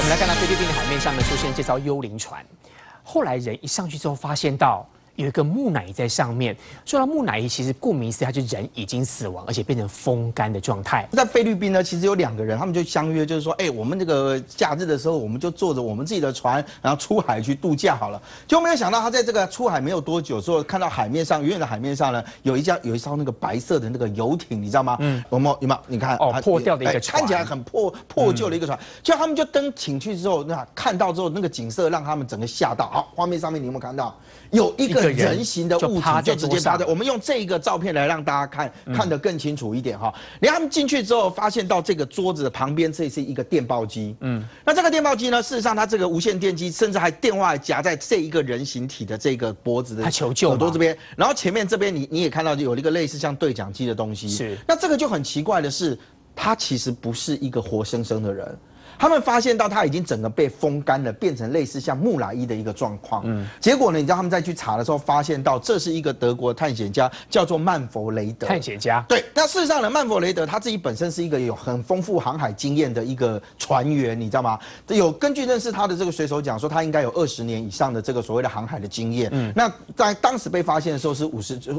们来看到菲律宾的海面上面出现这艘幽灵船，后来人一上去之后，发现到有一个木乃伊在上面。说到木乃伊，其实顾名思义，它就人已经死亡，而且变成风干的状态。 在菲律宾呢，其实有2个人，他们就相约，就是说，我们这个假日的时候，我们就坐着我们自己的船，然后出海去度假好了。结果没有想到，他在这个出海没有多久之后，看到海面上远远的海面上呢，有一艘那个白色的那个游艇，你知道吗？有没有？你看， 破掉的一个船， 看起来很破旧的一个船。就他们就登艇去之后，那看到之后，那个景色让他们整个吓到。好，画面上面你有没有看到？有一个人形的物体就直接趴在。我们用这个照片来让大家看得更清楚一点哈。你看他们进去之后，发现到这个桌子的旁边，这是一个电报机。那这个电报机呢，事实上它这个无线电机，甚至还电话夹在这一个人形体的这个脖子的他求救耳朵这边，然后前面这边你也看到有一个类似像对讲机的东西。 是。 那这个就很奇怪的是，它其实不是一个活生生的人。他们发现到他已经整个被风干了，变成类似像木乃伊的一个状况。结果呢，你知道他们再去查的时候，发现到这是一个德国探险家，叫做曼佛雷德。 探险家。 对，那事实上呢，曼佛雷德他自己本身是一个有很丰富航海经验的一个船员，你知道吗？有根据认识他的这个水手讲说，他应该有20年以上的这个所谓的航海的经验。那在当时被发现的时候是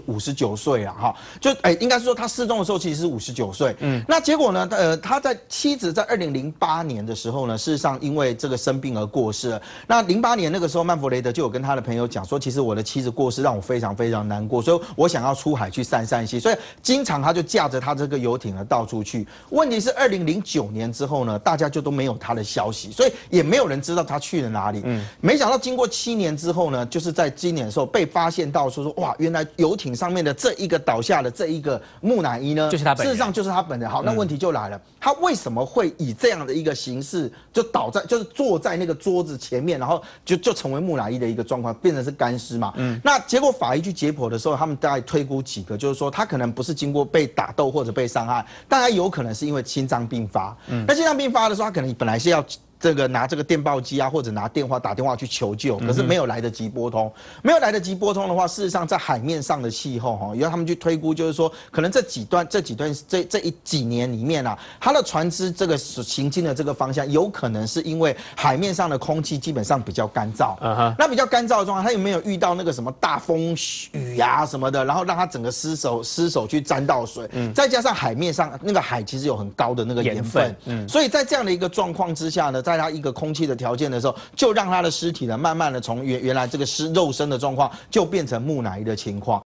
59岁啊，哈，就应该是说他失踪的时候其实是59岁。那结果呢，他在妻子在2008年的时候呢，事实上因为这个生病而过世了。那08年那个时候，曼佛雷德就有跟他的朋友讲说，其实我的妻子过世让我非常非常难过，所以我想要出海去散散心，所以经常他就驾着他这个游艇呢到处去。问题是2009年之后呢，大家就都没有他的消息，所以也没有人知道他去了哪里。没想到经过7年之后呢，就是在今年的时候被发现到说哇，原来游艇上面的这一个倒下的这一个木乃伊呢， 就是他本人， 事实上就是他本人。好，那问题就来了，他为什么会以这样的一个形式就就是坐在那个桌子前面，然后就成为木乃伊的一个状况，变成是干尸嘛？那结果法医去解剖的时候，他们大概推估几个，就是说他可能不是经过被打斗或者被伤害，当然有可能是因为心脏病发。那心脏病发的时候，他可能本来是要拿这个电报机啊，或者拿打电话去求救，可是没有来得及拨通。没有来得及拨通的话，事实上在海面上的气候哈，也让他们去推估，就是说可能这几年里面啊，它的船只这个行进的这个方向，有可能是因为海面上的空气基本上比较干燥。那比较干燥的状况，它有没有遇到那个什么大风雨啊什么的，然后让它整个失手去沾到水，再加上海面上那个海其实有很高的那个盐分，所以在这样的一个状况之下呢，在它一个空气的条件的时候，就让它的尸体呢，慢慢的从原来这个肉身的状况，就变成木乃伊的情况。